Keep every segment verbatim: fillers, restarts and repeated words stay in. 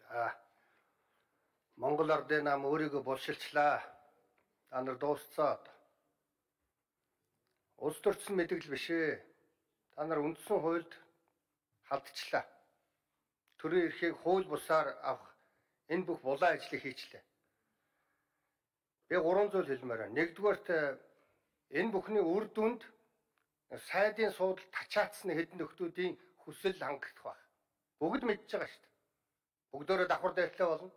Аа. Монгол Ардын нам өөрийгөө булшилчлаа. Та нар дуусцаад. Улс төрчин мэдгэл биш ээ. Та нар үндсэн хуульд халдчихлаа. Төрийн эрхийг хууль бусаар авах энэ бүх булан ажлыг хийчлээ. Би гурван зүйл хэлмээр байна. Нэгдүгээрт энэ бүхний үр дүнд сайдын суудал тачаацсны хэдэн нөхдүүдийн хүсэл хангагдах байх. Бүгд мэдж байгаа шүү дээ. Бүгдөө давхар дайртай болно.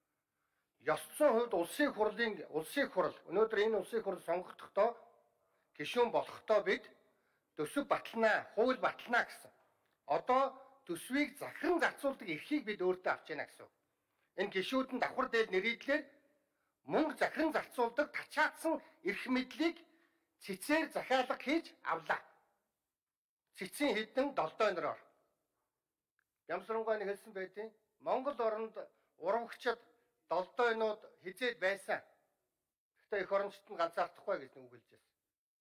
Ёс зүйн хувьд улсын хурлын улсын хурл өнөөдөр энэ улсын хурл сонгогдохдоо гишүүн болохдоо бид төсөв баталнаа, хууль баталнаа гэсэн. Одоо төсвийг захиран зарцуулдаг эрхийг бид өөртөө авч яана гэсэн. Энэ гишүүд нь давхар дээл нэрийдлэр мөнгө захиран зарцуулдаг тачаатсан эрх мэдлийг цэцээр захиалга хийж авлаа. Цэцийн хэдэн долдоо нороор. Ямсрангойн хэлсэн байдیں۔ Монгол оронд урвагчид долдойнууд хизээд байсан. Гэхдээ эх орончт нь ганцаардахгүй гэж үг хэлж байсан.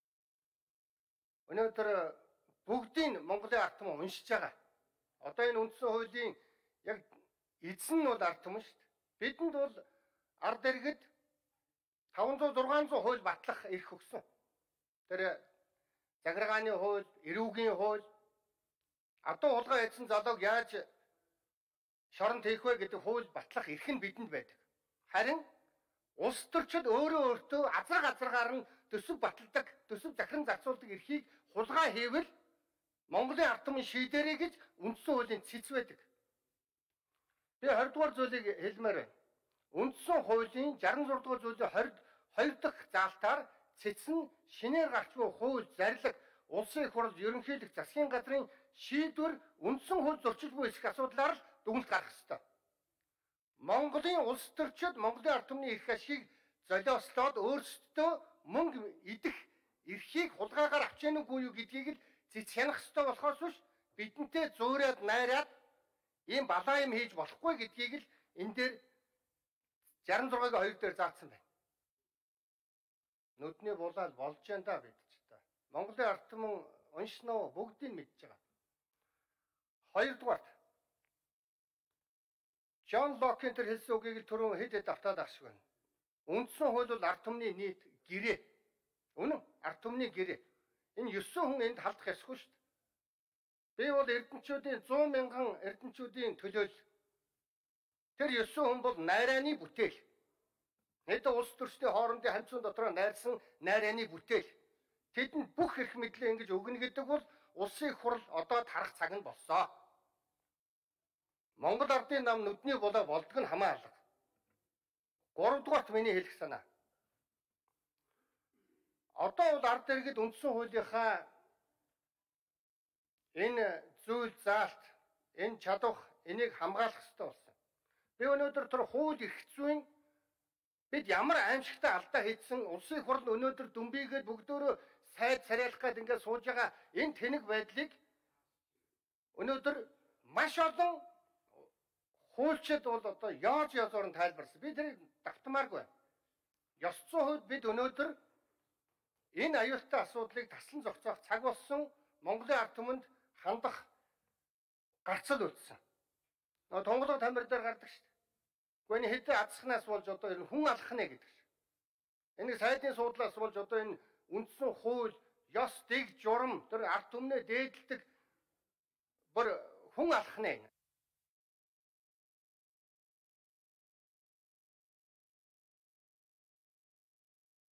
Өнөөдөр бүгдийн Монголын ард түмэн уншиж байгаа. Одоо энэ үндсэн хуулийн яг эзэн нь бол ард түмэн шүү дээ. Бидэнд бол ард иргэд таван зуун зургаан зуун хууль батлах эрх өгсөн. Тэр заграгааны хууль, эрүүгийн хууль, адуу улгаа эзэн залууг яаж шоронд хийх вэ гэдэг хууль батлах эрх нь бидэнд байдаг. Харин улс төрчид өөрөө өөртөө азар газаргаар нь төсөв баталдаг, төсөв захиран зарцуулдаг эрхийг хулгай хийвэл Монголын ард түмэн шийдэрэй гэж үндсэн хуулийн цэц байдаг. Би хоёр дугаар зүйлийг хэлмээр байна. Үндсэн хуулийн шестдесет и дугаар зүйлийн двадцать хоёр дахь заалтаар цэц нь шинээр гарч буй хууль, зарлиг, улсын хурл, ерөнхийлөх засгийн газрын шийдвэр үндсэн хууль зөрчил буй эсэх асуудлаар л дүгнэлт гаргах ёстой. Монголын улс төрчид Монголын ард түмний эрх ашиг золиослоод өөрсдөө мөнгө идэх эрхийг хулгайгаар авч яах үгүй юу гэдгийг л цэц хянах ёстой болохоос биш бидэнтэй зөөрөөд найраад ийм балаа юм хийж болохгүй гэдгийг л энэ дээр шестьдесят и шесть-гийн хоёр дээр заасан байна. Нүдний булаал болж яан да бид ч та. Монголын ард түмэн уншноо бүгдийг мэдж байгаа. Хоёрдугаар Жон Локийн тэр хэлсэн үгийг л түрүүн хэд хэд автаад авах шиг байна. Үндсэн хууль бол ард түмний нийт гэрээ. Үнэн ард түмний гэрээ. Энэ ёсон хүн энд халдах ёсгүй шүү дээ. Би бол эрдэнчүүдийн сто мянган эрдэнчүүдийн төлөөлөл. Тэр ёсон хүн бол найрааны бүтээл. Хэдэн улс төрчдийн хоорондын хамтсан дотор найрсан найрааны бүтээл. Тэдэнд бүх эрх мэдлээ ингэж өгнө гэдэг бол улсын хурл одоо тарах цаг нь болсоо. Монгол ардын нам нүдний булаа болдог нь хамаа алга. Гуравдугаарт миний хэлэх санаа. Одоо бол ард иргэд үндсэн хуулийнхаа энэ зүйл заалт, энэ чадвах, энийг хамгаалах хэрэгтэй болсон. Би өнөөдөр тэр хууль эрх зүйн бид ямар аимшигтай алдаа хийсэн улсын хурл өнөөдөр дүнбийгээд бүгдөө сайд царайлах гээд ингээд сууж байгаа энэ тэнэг байдлыг өнөөдөр маш олон хуульчид бол одоо яаж язгаар нь тайлбарласан. Би тэрийг давтмааргүй. Ёс зүйн хувьд бид өнөөдөр энэ аюултай асуудлыг таслан зохицох цаг болсон Монголын ард түмэнд хандах гарцал үлдсэн. Нөгөө тунгалаг тамир дээр гардаг шүү дээ. Гэхдээ хэдэн азахнаас болж одоо энэ хүн алах нэ гэдэг шиг. Энэ сайдын суудлаас болж одоо энэ үндсэн хууль, ёс, дэг, журам тэр ард түмнээ дээдэлдэг бүр хүн алах нэ.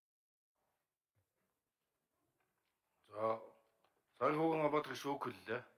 За, сайн хүүгэн абатрах шүүх хэллээ.